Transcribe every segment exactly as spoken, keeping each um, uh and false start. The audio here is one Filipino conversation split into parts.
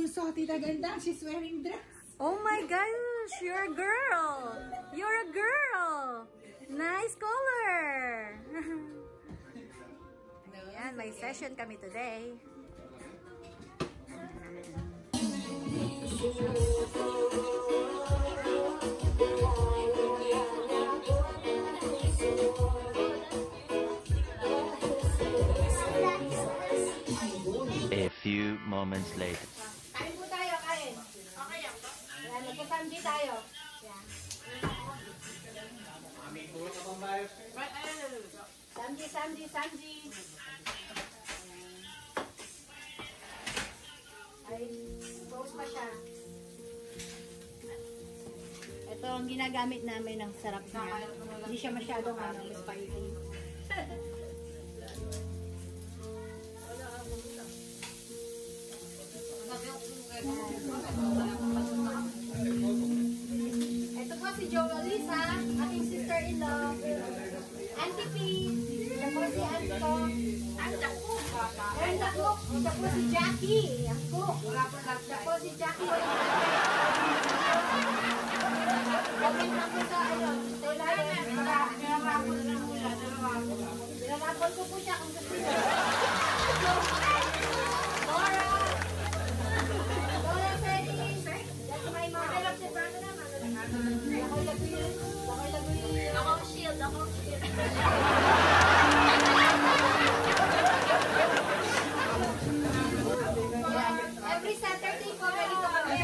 bunso, Tita Ganda. She's wearing dress. Oh my gosh, you're a girl. You're a girl. Nice color. Ayan, may session kami today. A few moments later. Kain po tayo, kain. Okay yan. Ayan, nagkasamji tayo. Ayan. Samji, samji, samji. Ay, rose pa siya. Ito ang ginagamit namin ng sarap niya. Hindi siya masyadong ano, spicy. Ito po si Joelisa, aking sister-in-law. Auntie P. Ito po si Auntie ko. Ito po. Ito po. Ito po si Jackie. Ito po. Ito po si Jackie. Comment lang po sa ano. Sa ilalim. Nilarapon lang mula. Nilarapon ko po siya kung gusto niya. Laura. Laura Freddy. That's my mom. Ako laguyin. Ako laguyin. Ako shield. Ako shield. Every Saturday po, ready ko kami.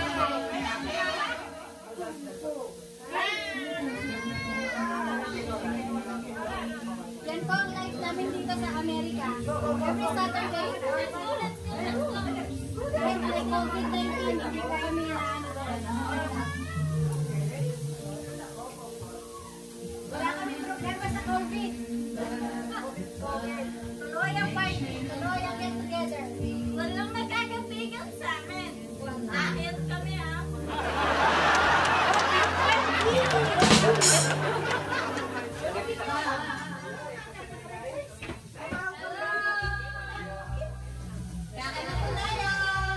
Yan po ang life namin dito sa Amerika. Every Saturday. Kahit may COVID nineteen, hindi po kami na ano doon. Wala kami problema sa COVID. Tuloy ang party. Tuloy ang get together. Walang nagkakapigil sa amin. Ahit kami ha. Kakain na po tayo.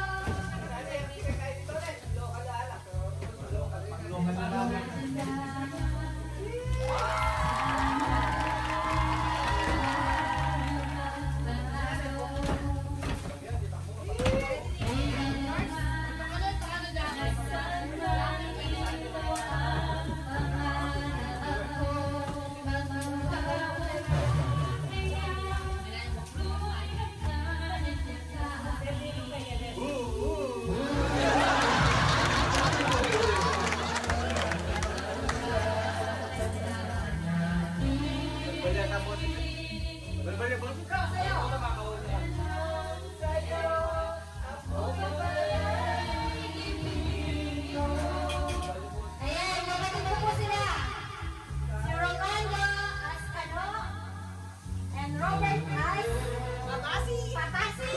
Ayan, kapatid ko po sila. Si Rolando Ascano and Robert As Patasi. Patasi.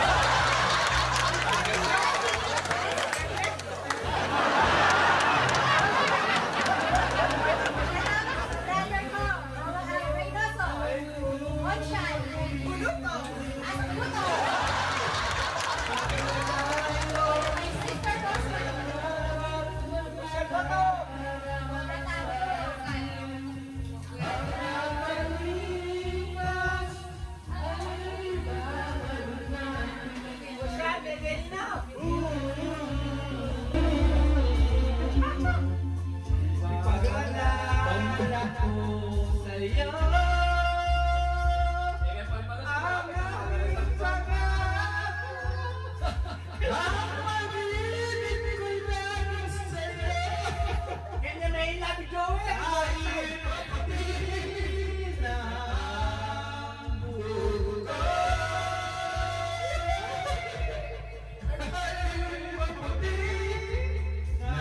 Brother ko, Reynoso. Monshai. Bunuto. Asbuto. My sister Rosman.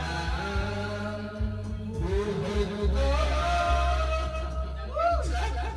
Woo!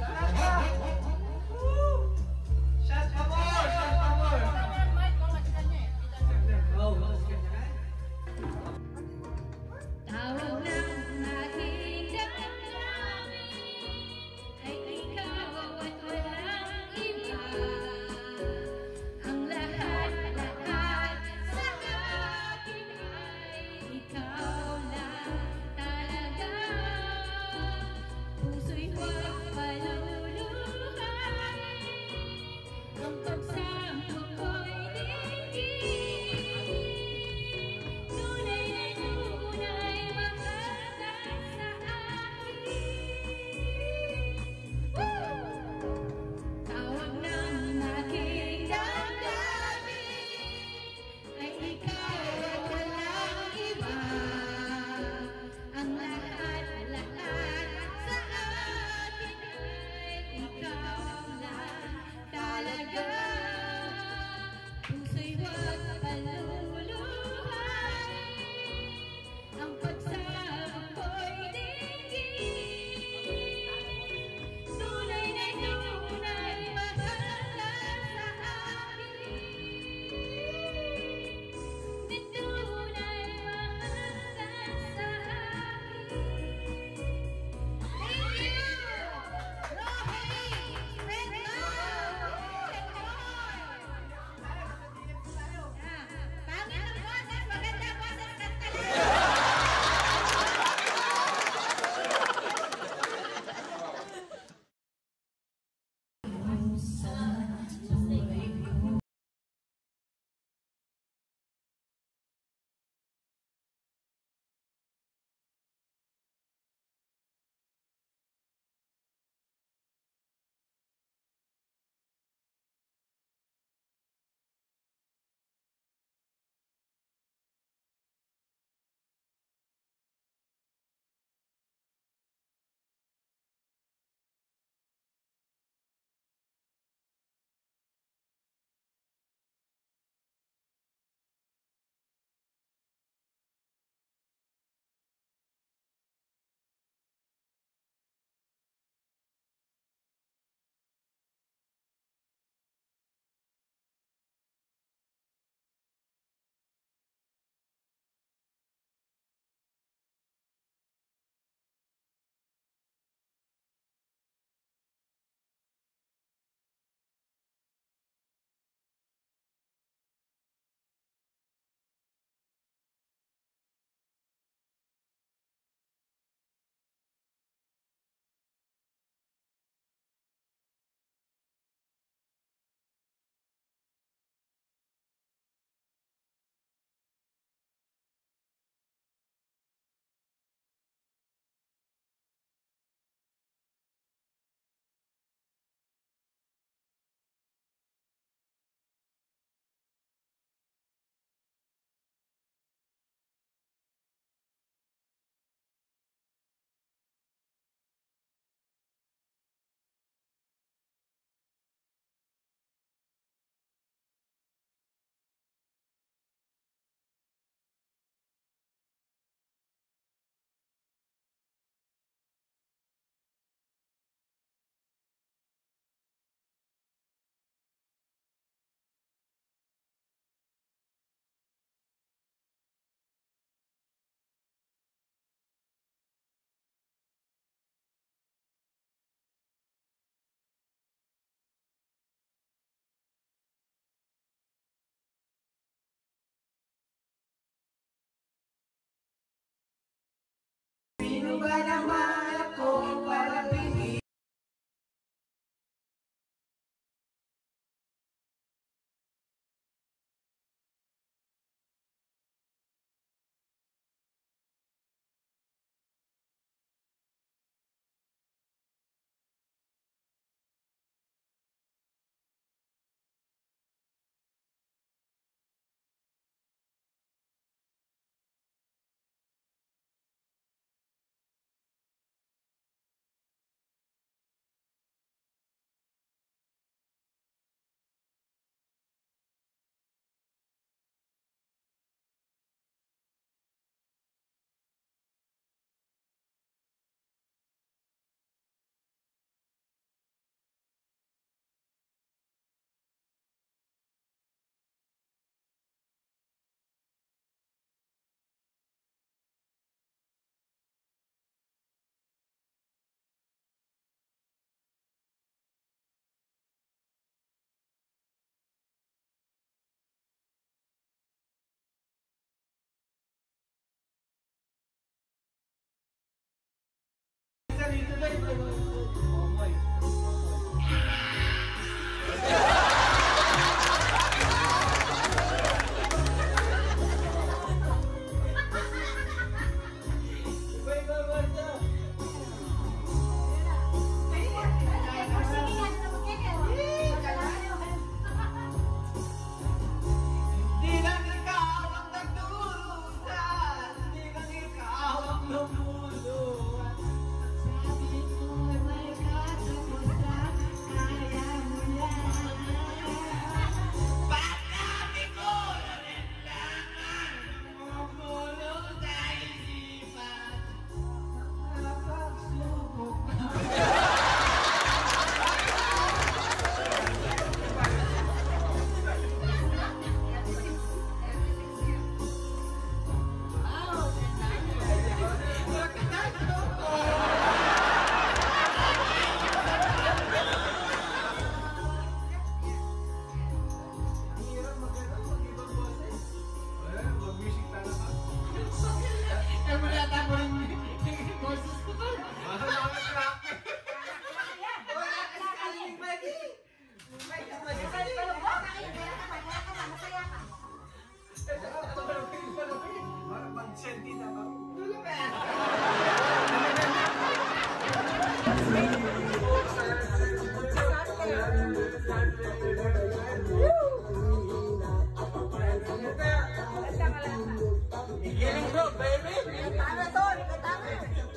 Giling bro, baby. Tama to, tama.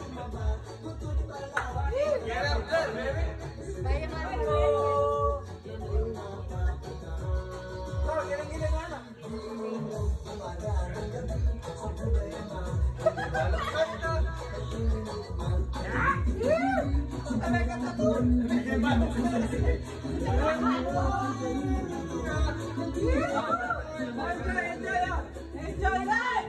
Get up there, baby. Kaya nga po. Bro, giling-giling nga na. Talaga sa to. Enjoy life!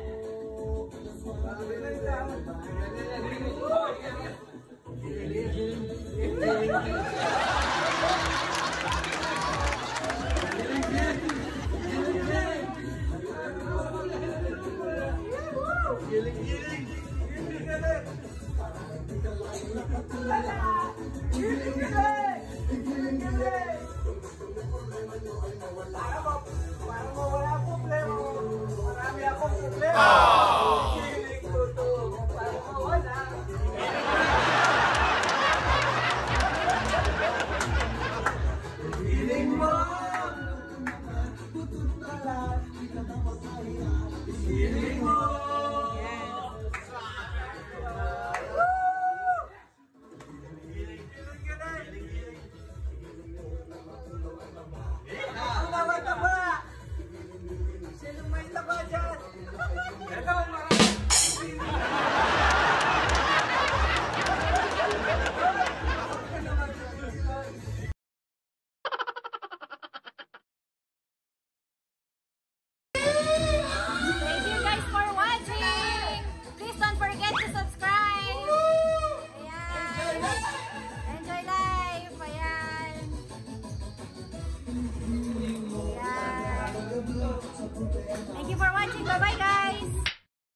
Giling-giling. Giling-giling. Parang wala problema. Marami akong problema. Giling totoo. Parang wala. Giling mo. Giling mo. Ang naman taba. Sino may taba dyan? Ito, marami. Thank you guys for watching. Please don't forget to subscribe. Ayan. Enjoy life. Ayan. Ayan. Thank you for watching. Bye-bye guys.